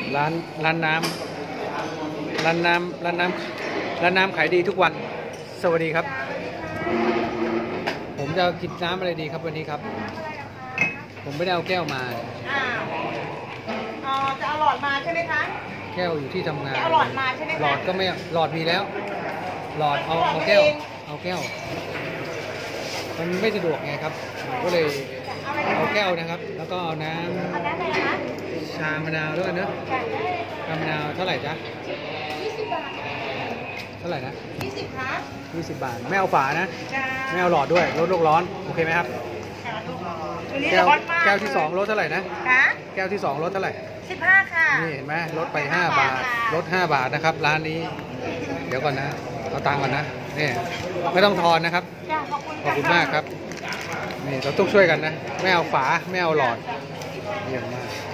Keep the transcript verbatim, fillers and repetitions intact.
ร้านร้านน้ำร้านน้ำร้านน้ำร้านน้ำขายดีทุกวันสวัสดีครับผมจะกินน้ำอะไรดีครับวันนี้ครับผมไม่ได้เอาแก้วมาอ่าอ๋อจะเอาหลอดมาใช่ไหมคะแก้วอยู่ที่ทำงานเอาหลอดมาใช่ไหมคะหลอดก็ไม่หลอดมีแล้วหลอดเอาเอาแก้วเอาแก้วมันไม่สะดวกไงครับก็เลยเอาแก้วนะครับแล้วก็เอาน้ำชามะนาวด้วยเนอะชามะนาวเท่าไหร่จ๊ะเท่าไหร่นะยี่สิบค่ะยี่สิบบาทไม่เอาฝานะไม่เอาหลอดด้วยลดโลกร้อนโอเคไหมครับแก้วแก้วที่สองลดเท่าไหร่นะแก้วที่สองลดเท่าไหร่สิบห้าค่ะนี่เห็นไหมลดไปห้าบาทลดห้าบาทนะครับร้านนี้เดี๋ยวก่อนนะเอาตังค์ก่อนนะนี่ไม่ต้องทอนนะครับขอบคุณมากครับนี่เราต้องช่วยกันนะไม่เอาฝาไม่เอาหลอดเยี่ยมมาก